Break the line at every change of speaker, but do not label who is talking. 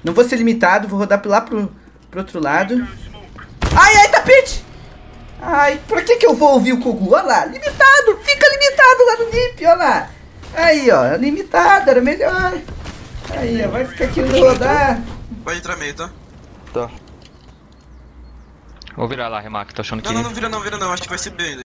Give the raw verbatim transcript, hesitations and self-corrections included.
Não vou ser limitado, vou rodar lá pro, pro outro lado. Ai, ai, tapete! Ai, pra que que eu vou ouvir o Kogu? Olha lá, limitado! Fica limitado lá no N I P, olha lá! Aí, ó, limitado, era melhor. Aí, ó, vai ficar aqui no rodar.
Vai entrar meio, tá?
Tá.
Vou virar lá, Remark, tô achando que...
Não, não, não vira não, vira não, acho que vai ser B ainda.